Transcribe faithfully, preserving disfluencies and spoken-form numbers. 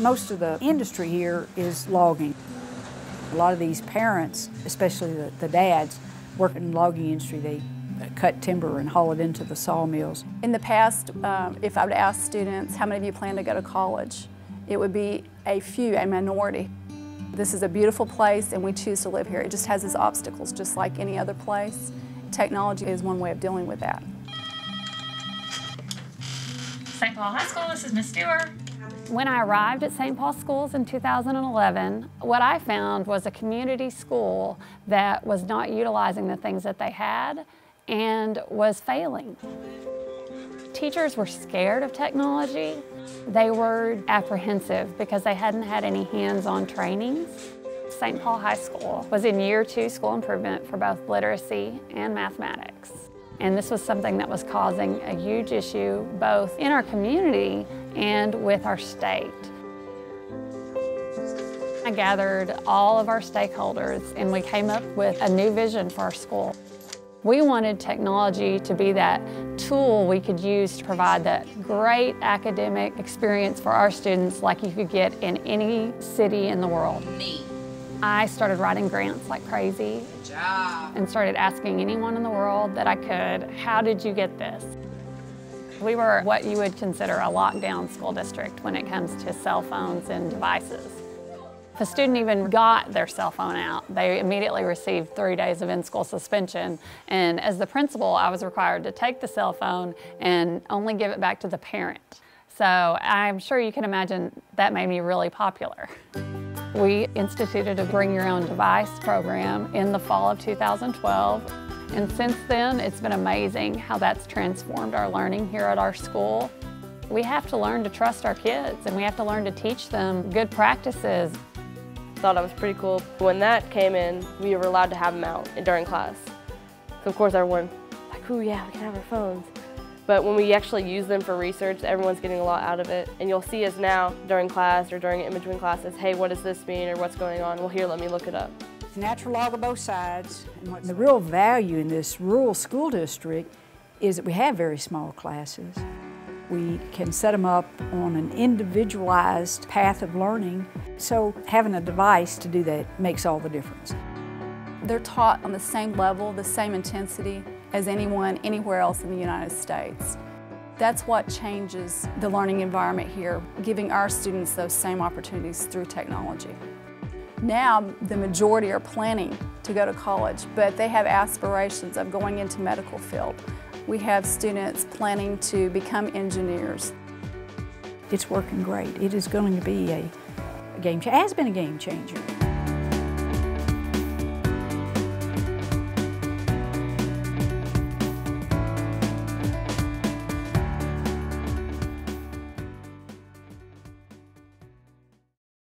Most of the industry here is logging. A lot of these parents, especially the, the dads, work in the logging industry. They cut timber and haul it into the sawmills. In the past, um, if I would ask students, how many of you plan to go to college? It would be a few, a minority. This is a beautiful place and we choose to live here. It just has its obstacles just like any other place. Technology is one way of dealing with that. Saint Paul High School, this is Miz Duerr. When I arrived at Saint Paul Schools in two thousand eleven, what I found was a community school that was not utilizing the things that they had and was failing. Teachers were scared of technology. They were apprehensive because they hadn't had any hands-on trainings. Saint Paul High School was in year two school improvement for both literacy and mathematics. And this was something that was causing a huge issue both in our community and with our state. I gathered all of our stakeholders and we came up with a new vision for our school. We wanted technology to be that tool we could use to provide that great academic experience for our students like you could get in any city in the world. Neat. I started writing grants like crazy. Good job. And started asking anyone in the world that I could, how did you get this? We were what you would consider a lockdown school district when it comes to cell phones and devices. If a student even got their cell phone out, they immediately received three days of in-school suspension. And as the principal, I was required to take the cell phone and only give it back to the parent. So I'm sure you can imagine that made me really popular. We instituted a Bring Your Own Device program in the fall of two thousand twelve. And since then, it's been amazing how that's transformed our learning here at our school. We have to learn to trust our kids and we have to learn to teach them good practices. Thought that was pretty cool. When that came in, we were allowed to have them out during class. So of course everyone, like, oh yeah, we can have our phones. But when we actually use them for research, everyone's getting a lot out of it. And you'll see us now during class or during in between classes, hey, what does this mean or what's going on? Well, here, let me look it up. It's a natural log of both sides. And what the real value in this rural school district is that we have very small classes. We can set them up on an individualized path of learning. So having a device to do that makes all the difference. They're taught on the same level, the same intensity as anyone anywhere else in the United States. That's what changes the learning environment here, giving our students those same opportunities through technology. Now, the majority are planning to go to college, but they have aspirations of going into medical field. We have students planning to become engineers. It's working great. It is going to be a, a game changer. It has been a game changer.